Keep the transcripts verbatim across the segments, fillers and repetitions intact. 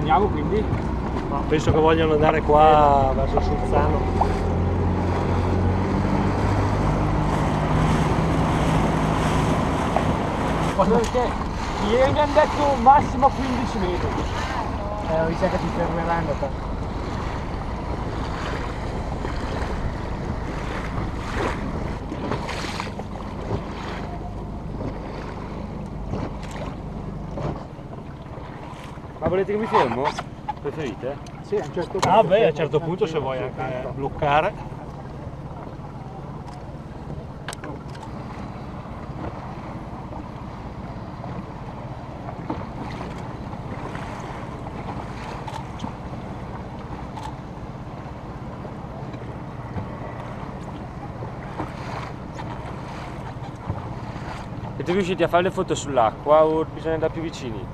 Andiamo quindi? No, penso che vogliano andare qua verso Sulzano. Perché ieri mi hanno detto massimo quindici metri. Eh, mi sa che ti fermeranno qua. Ma volete che mi fermo? Preferite? Sì, a un certo punto. Ah beh, a un certo punto se vuoi anche bloccare. Siete riusciti a fare le foto sull'acqua o bisogna andare più vicini?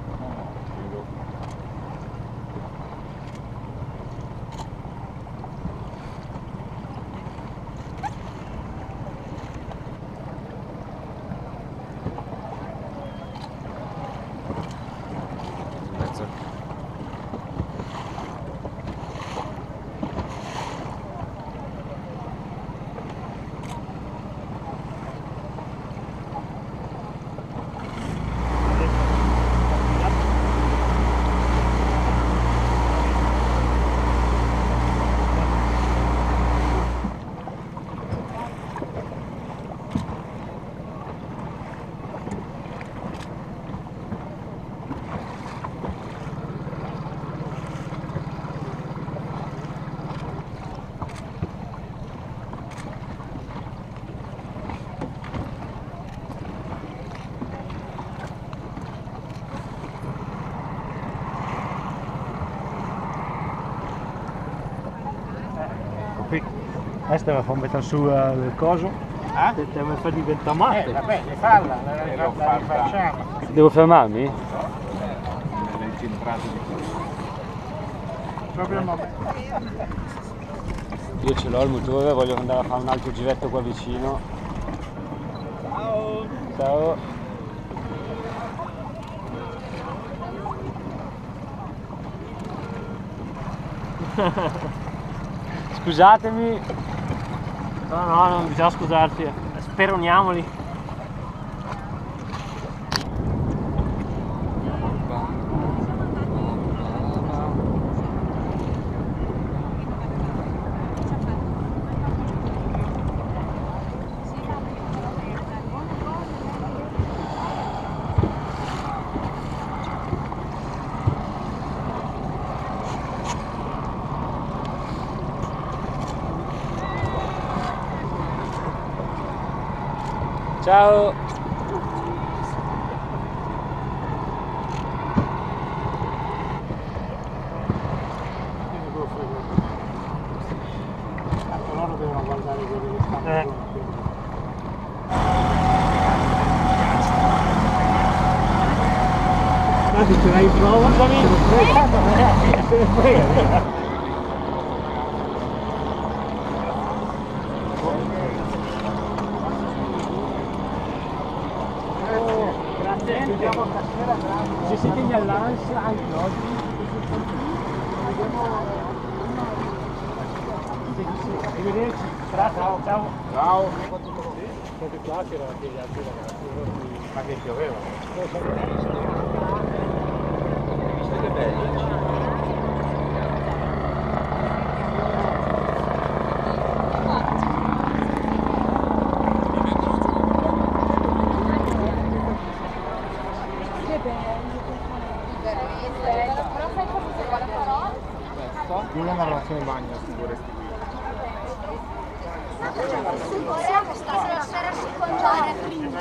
Questa mi fa mettere su uh, il coso, Eh? te mi fa diventare matte. Eh, vabbè, le falla, la, la, la, la rifacciamo. Devo fermarmi? Nelle incentrate di proprio no. Io ce l'ho il motore, voglio andare a fare un altro giretto qua vicino. Ciao! Ciao! Scusatemi! No, no, non bisogna scusarsi, speroniamoli. Ciao! Loro devono guardare quelli che stanno Eh. Ma se ce l'hai in prova, se ne frega. Se siete in all'Alance anche oggi, arrivederci, ciao ciao. Ciao! Proprio qua c'erano anche gli altri ragazzi. Ma che pioveva? Visto che bello? Però sai cosa si vuole farò? Io non andrò in bagno, sicurezza. Possiamo stasera assecondare prima.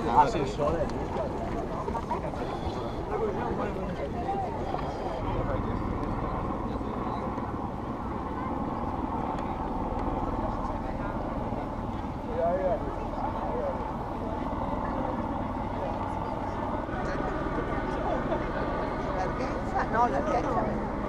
No, larghezza.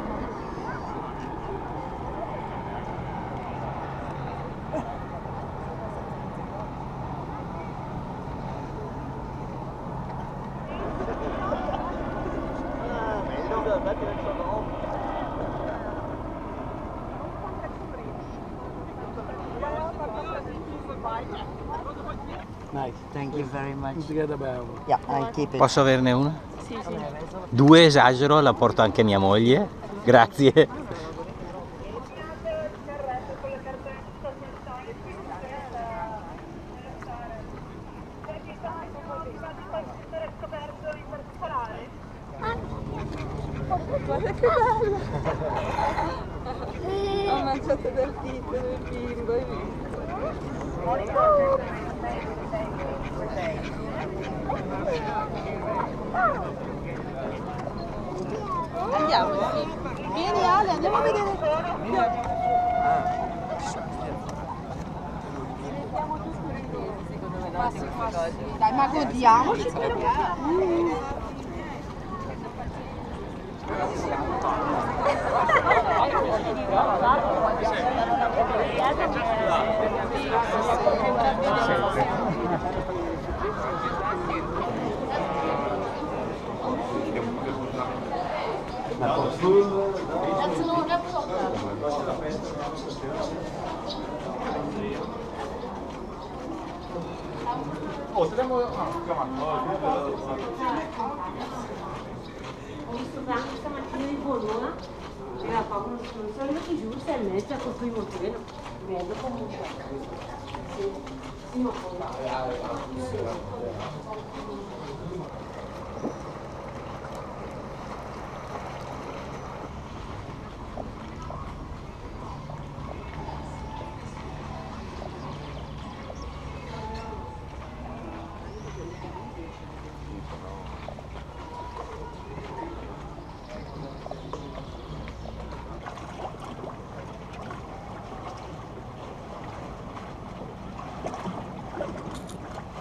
Nice. Thank you very much. Together by Yeah, I keep it. Posso averne una? Sì, sì. Due, esagero, la porto anche a mia moglie. Grazie. Guarda che bello! Ho mangiato del dito del bimbo, hai visto? Andiamo, vieni Ale, andiamo a vedere. Dai, ma godiamoci quello che è. Oh, stiamo... Ah, Ho visto Franco stamattina di Bologna, era proprio non so io che giù, sei e mezza, con cui molto bene, vedo comunque. Sì, sì, ma poi...